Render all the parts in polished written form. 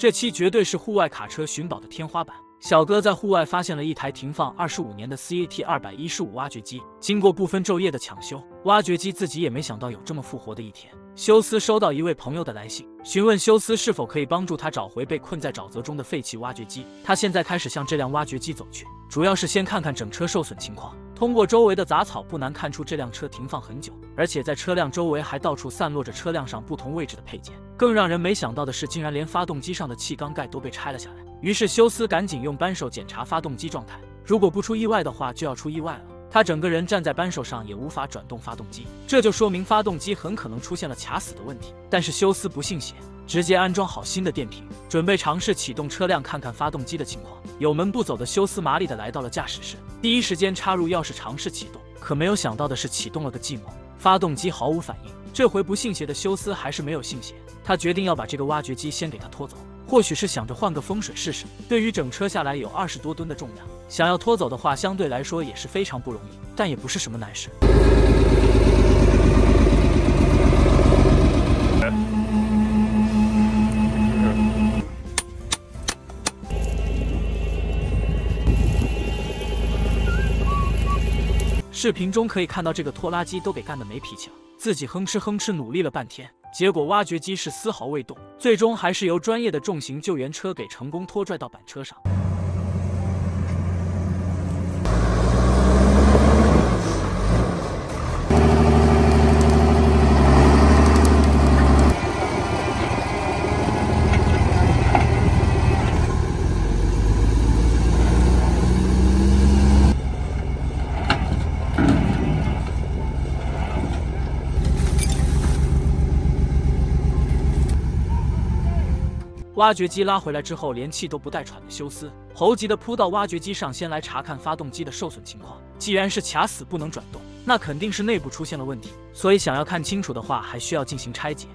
这期绝对是户外卡车寻宝的天花板。小哥在户外发现了一台停放25年的 CAT215挖掘机，经过不分昼夜的抢修，挖掘机自己也没想到有这么复活的一天。休斯收到一位朋友的来信，询问休斯是否可以帮助他找回被困在沼泽中的废弃挖掘机。他现在开始向这辆挖掘机走去，主要是先看看整车受损情况。通过周围的杂草，不难看出这辆车停放很久，而且在车辆周围还到处散落着车辆上不同位置的配件。更让人没想到的是，竟然连发动机上的气缸盖都被拆了下来。于是休斯赶紧用扳手检查发动机状态，如果不出意外的话，就要出意外了。他整个人站在扳手上也无法转动发动机，这就说明发动机很可能出现了卡死的问题。但是休斯不信邪，直接安装好新的电瓶，准备尝试启动车辆看看发动机的情况。有门不走的休斯麻利的来到了驾驶室，第一时间插入钥匙尝试启动，可没有想到的是启动了个寂寞，发动机毫无反应。这回不信邪的休斯还是没有信邪，他决定要把这个挖掘机先给他拖走。或许是想着换个风水试试，对于整车下来有20多吨的重量，想要拖走的话，相对来说也是非常不容易，但也不是什么难事。视频中可以看到这个拖拉机都给干得没脾气了，自己哼哧哼哧努力了半天，结果挖掘机是丝毫未动，最终还是由专业的重型救援车给成功拖拽到板车上。挖掘机拉回来之后，连气都不带喘的休斯猴急的扑到挖掘机上，先来查看发动机的受损情况。既然是卡死不能转动，那肯定是内部出现了问题，所以想要看清楚的话，还需要进行拆解。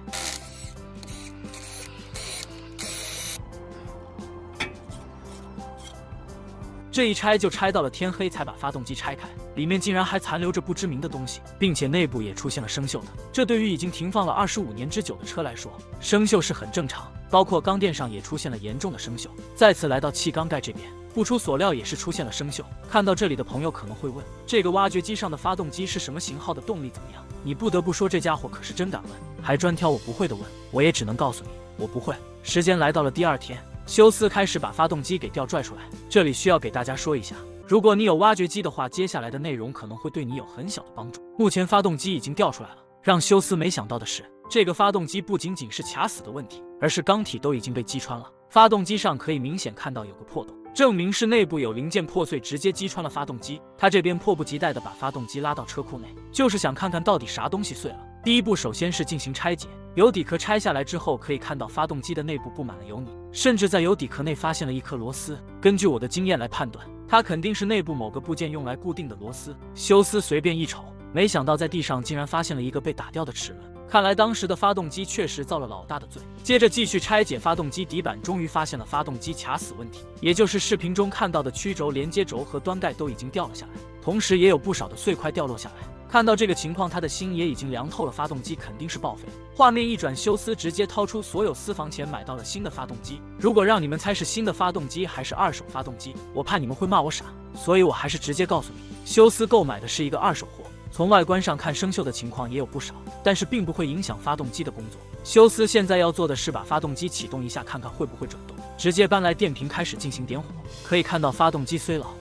这一拆就拆到了天黑，才把发动机拆开，里面竟然还残留着不知名的东西，并且内部也出现了生锈的。这对于已经停放了25年之久的车来说，生锈是很正常，包括钢垫上也出现了严重的生锈。再次来到气缸盖这边，不出所料也是出现了生锈。看到这里的朋友可能会问，这个挖掘机上的发动机是什么型号的，动力怎么样？你不得不说这家伙可是真敢问，还专挑我不会的问。我也只能告诉你，我不会。时间来到了第二天，休斯开始把发动机给吊拽出来。这里需要给大家说一下，如果你有挖掘机的话，接下来的内容可能会对你有很小的帮助。目前发动机已经吊出来了，让休斯没想到的是，这个发动机不仅仅是卡死的问题，而是缸体都已经被击穿了。发动机上可以明显看到有个破洞，证明是内部有零件破碎，直接击穿了发动机。他这边迫不及待地把发动机拉到车库内，就是想看看到底啥东西碎了。第一步首先是进行拆解，油底壳拆下来之后，可以看到发动机的内部布满了油泥，甚至在油底壳内发现了一颗螺丝。根据我的经验来判断，它肯定是内部某个部件用来固定的螺丝。休斯随便一瞅，没想到在地上竟然发现了一个被打掉的齿轮，看来当时的发动机确实造了老大的罪。接着继续拆解发动机底板，终于发现了发动机卡死问题，也就是视频中看到的曲轴、连接轴和端盖都已经掉了下来，同时也有不少的碎块掉落下来。看到这个情况，他的心也已经凉透了，发动机肯定是报废。画面一转，休斯直接掏出所有私房钱买到了新的发动机。如果让你们猜是新的发动机还是二手发动机，我怕你们会骂我傻，所以我还是直接告诉你，休斯购买的是一个二手货。从外观上看，生锈的情况也有不少，但是并不会影响发动机的工作。休斯现在要做的是把发动机启动一下，看看会不会转动。直接搬来电瓶开始进行点火，可以看到发动机虽老，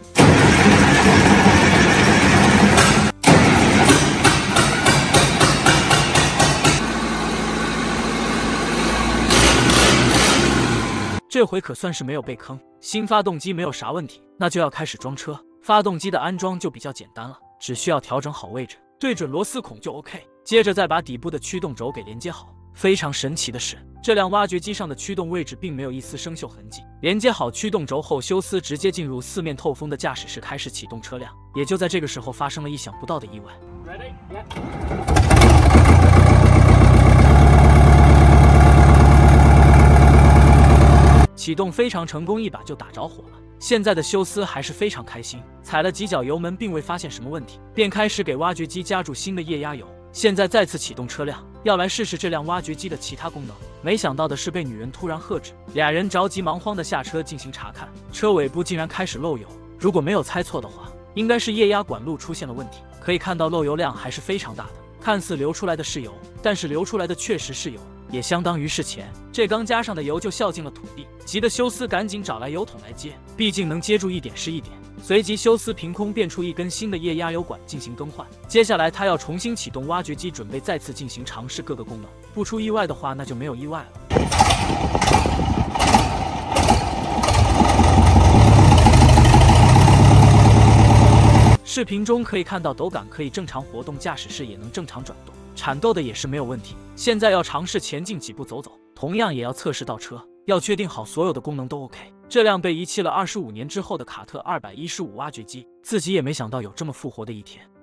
这回可算是没有被坑，新发动机没有啥问题，那就要开始装车。发动机的安装就比较简单了，只需要调整好位置，对准螺丝孔就 OK。接着再把底部的驱动轴给连接好。非常神奇的是，这辆挖掘机上的驱动位置并没有一丝生锈痕迹。连接好驱动轴后，休斯直接进入四面透风的驾驶室，开始启动车辆。也就在这个时候，发生了意想不到的意外。启动非常成功，一把就打着火了。现在的休斯还是非常开心，踩了几脚油门，并未发现什么问题，便开始给挖掘机加注新的液压油。 现在再次启动车辆，要来试试这辆挖掘机的其他功能。没想到的是，被女人突然喝止，俩人着急忙慌地下车进行查看，车尾部竟然开始漏油。如果没有猜错的话，应该是液压管路出现了问题。可以看到漏油量还是非常大的，看似流出来的是油，但是流出来的确实是油，也相当于是钱。这刚加上的油就孝进了土地，急得休斯赶紧找来油桶来接，毕竟能接住一点是一点。随即休斯凭空变出一根新的液压油管进行更换，接下来他要重新启动挖掘机，准备再次进行尝试各个功能。不出意外的话，那就没有意外了。视频中可以看到斗杆可以正常活动，驾驶室也能正常转动，铲豆的也是没有问题。现在要尝试前进几步走走，同样也要测试倒车，要确定好所有的功能都 OK。这辆被遗弃了25年之后的卡特215挖掘机，自己也没想到有这么复活的一天。